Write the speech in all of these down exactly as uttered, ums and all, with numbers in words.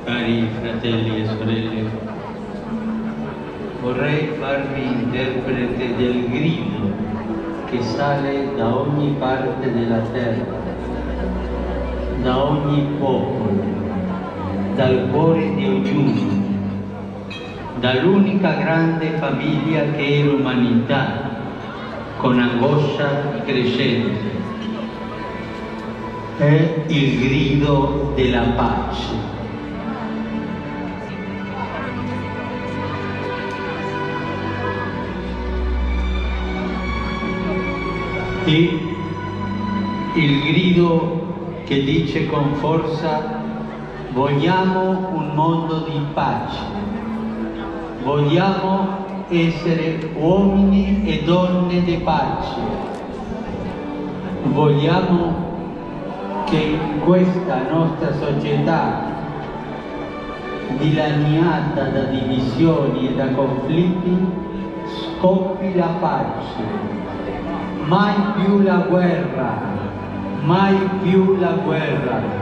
Cari fratelli e sorelle, vorrei farvi interprete del grido che sale da ogni parte della terra, da ogni popolo, dal cuore di ognuno, dall'unica grande famiglia che è l'umanità, con angoscia crescente. È il grido della pace. E il grido che dice con forza: vogliamo un mondo di pace, vogliamo essere uomini e donne di pace, vogliamo che in questa nostra società dilaniata da divisioni e da conflitti scoppi la pace. Mai più la guerra, mai più la guerra.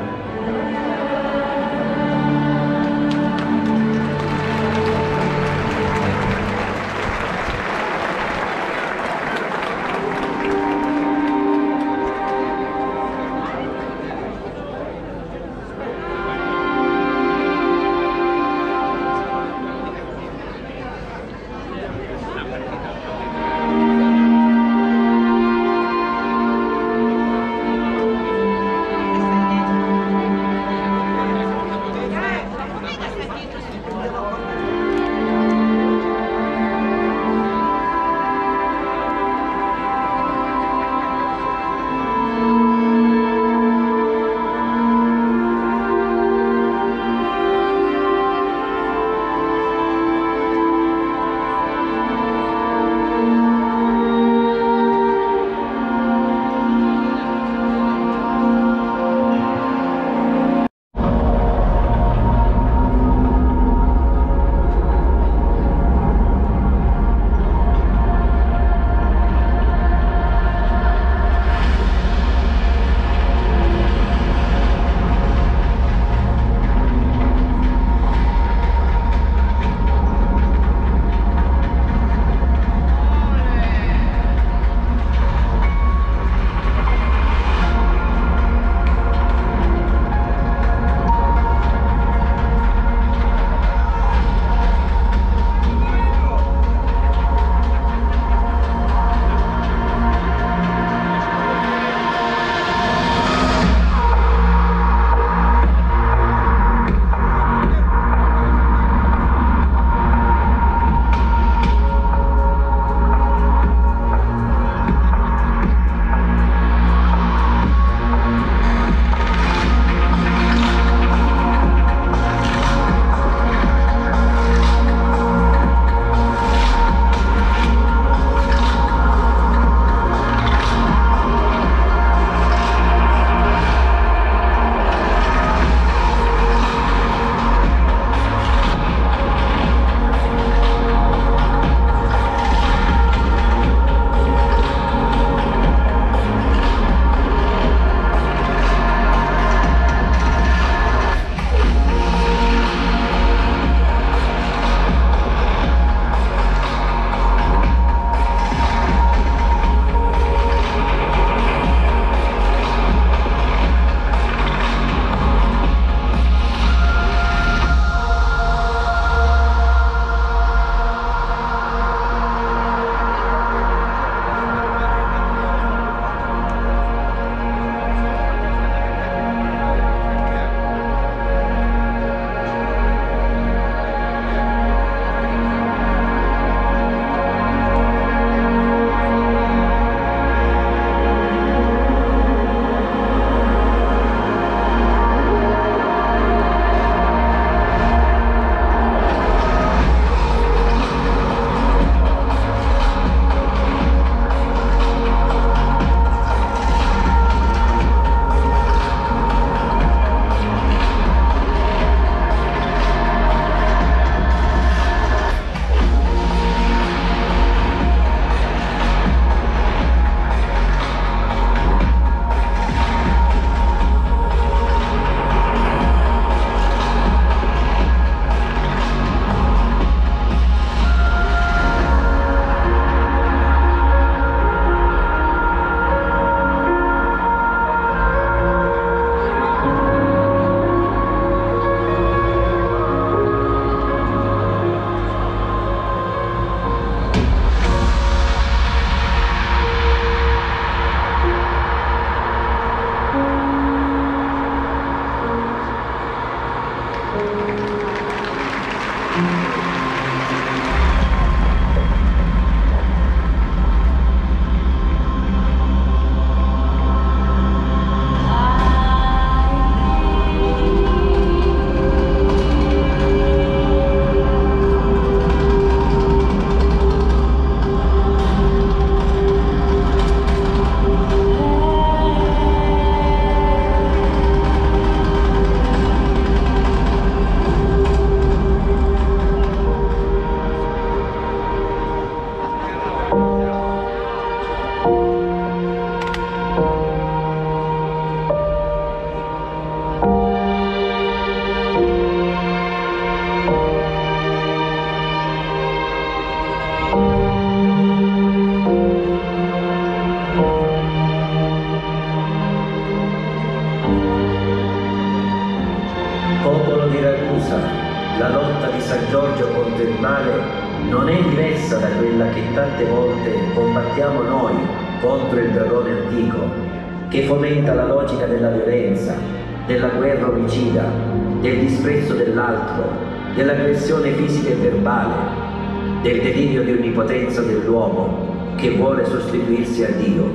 Popolo di Ragusa, la lotta di San Giorgio contro il male non è diversa da quella che tante volte combattiamo noi contro il dragone antico, che fomenta la logica della violenza, della guerra omicida, del disprezzo dell'altro, dell'aggressione fisica e verbale, del delirio di onnipotenza dell'uomo che vuole sostituirsi a Dio.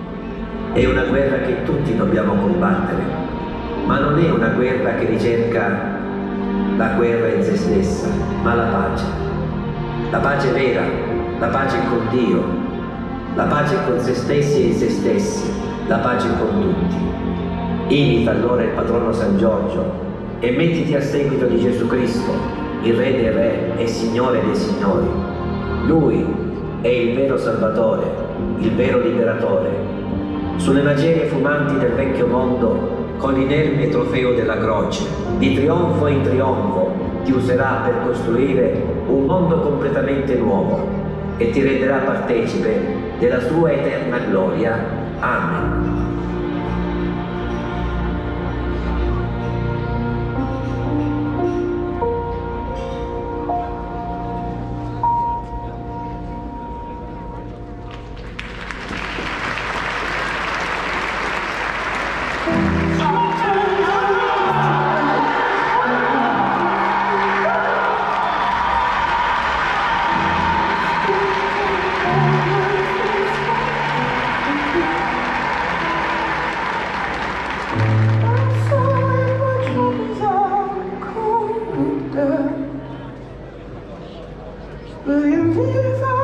È una guerra che tutti dobbiamo combattere, ma non è una guerra che ricerca la guerra in se stessa, ma la pace. La pace vera, la pace con Dio, la pace con se stessi e in se stessi, la pace con tutti. Imita allora il patrono San Giorgio e mettiti a seguito di Gesù Cristo, il Re dei Re e Signore dei Signori. Lui è il vero Salvatore, il vero Liberatore. Sulle macerie fumanti del vecchio mondo, con l'inerme trofeo della croce, di trionfo in trionfo, ti userà per costruire un mondo completamente nuovo e ti renderà partecipe della sua eterna gloria. Amen. Will you live